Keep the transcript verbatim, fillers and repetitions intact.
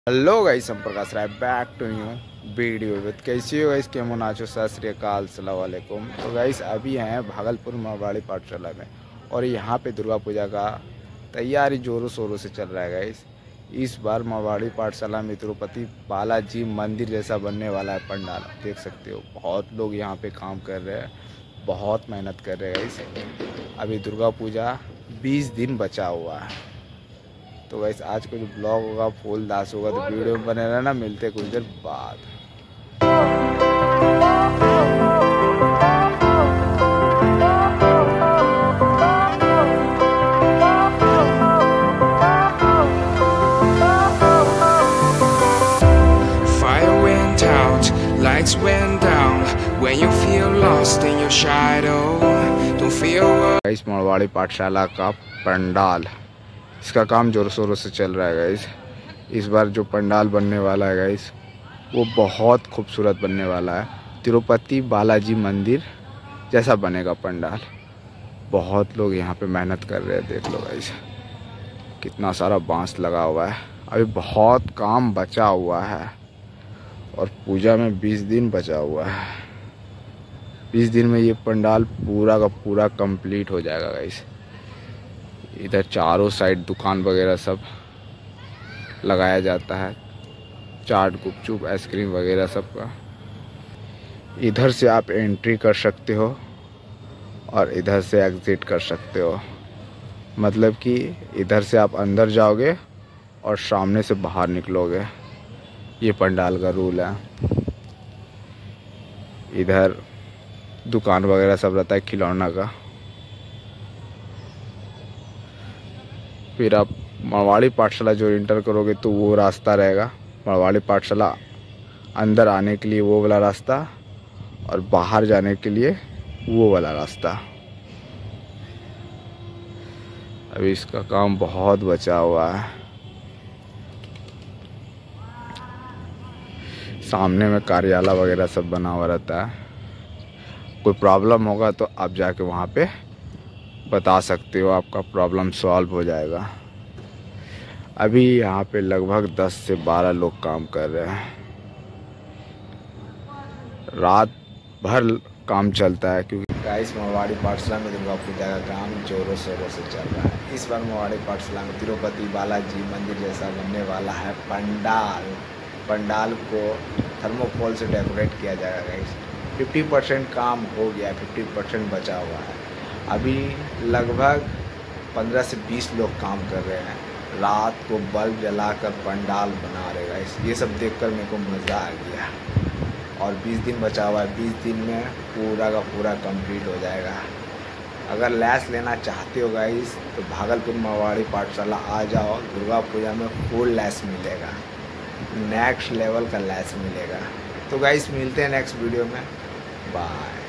Hello guys, हम Prakash Rai back to new video with कैसी हो गाइस, केमन आचो, सत श्री अकाल, अस्सलाम वालेकुम। तो गाइस अभी हैं भागलपुर मारवाड़ी पाठशाला में और यहाँ पे दुर्गा पूजा का तैयारी जोरों शोरों से चल रहा है गाइस। इस बार मारवाड़ी पाठशाला में तिरुपति बालाजी मंदिर जैसा बनने वाला है पंडाल। देख सकते हो बहुत लोग यहाँ पे काम कर रहे हैं, बहुत मेहनत कर रहे हैं गाइस। अभी दुर्गा पूजा बीस दिन बचा हुआ है। तो वैसे आज का जो ब्लॉग होगा फुल दास होगा, तो वीडियो में बने रहना। मिलते कुछ देर बाद। Fire went out, lights went down. When you feel lost in your shadow, don't feel worried. इस मारवाड़ी पाठशाला का पंडाल, इसका काम जोरों शोरों से चल रहा है गाइस। इस बार जो पंडाल बनने वाला है गाइस, वो बहुत खूबसूरत बनने वाला है। तिरुपति बालाजी मंदिर जैसा बनेगा पंडाल। बहुत लोग यहाँ पे मेहनत कर रहे हैं, देख लो गाइस कितना सारा बांस लगा हुआ है। अभी बहुत काम बचा हुआ है और पूजा में बीस दिन बचा हुआ है। बीस दिन में ये पंडाल पूरा का पूरा कंप्लीट हो जाएगा गाइस। इधर चारों साइड दुकान वगैरह सब लगाया जाता है, चाट गुपचुप आइसक्रीम वगैरह सब का। इधर से आप एंट्री कर सकते हो और इधर से एग्ज़िट कर सकते हो। मतलब कि इधर से आप अंदर जाओगे और सामने से बाहर निकलोगे। ये पंडाल का रूल है। इधर दुकान वगैरह सब रहता है खिलौना का। फिर आप मारवाड़ी पाठशाला जो इंटर करोगे तो वो रास्ता रहेगा। मारवाड़ी पाठशाला अंदर आने के लिए वो वाला रास्ता और बाहर जाने के लिए वो वाला रास्ता। अभी इसका काम बहुत बचा हुआ है। सामने में कार्यालय वगैरह सब बना हुआ रहता है। कोई प्रॉब्लम होगा तो आप जाके वहाँ पे बता सकते हो, आपका प्रॉब्लम सॉल्व हो जाएगा। अभी यहाँ पे लगभग दस से बारह लोग काम कर रहे हैं। रात भर काम चलता है क्योंकि गाइस मारवाड़ी पाठशाला में दुर्गा पूजा का काम जोरों शोरों से चल रहा है। इस बार मारवाड़ी पाठशाला में तिरुपति बालाजी मंदिर जैसा बनने वाला है पंडाल। पंडाल को थर्मोकोल से डेकोरेट किया जाएगा गाइस। फिफ्टी परसेंट काम हो गया, फिफ्टी परसेंट बचा हुआ है। अभी लगभग पंद्रह से बीस लोग काम कर रहे हैं। रात को बल्ब जलाकर पंडाल बना रहे गाइस। ये सब देखकर मेरे को मज़ा आ गया। और बीस दिन बचा हुआ है, बीस दिन में पूरा का पूरा कंप्लीट हो जाएगा। अगर लैस लेना चाहते हो गाइस तो भागलपुर मारवाड़ी पाठशाला आ जाओ। दुर्गा पूजा में फुल लैस मिलेगा, नेक्स्ट लेवल का लैस मिलेगा। तो गाइस मिलते हैं नेक्स्ट वीडियो में, बाय।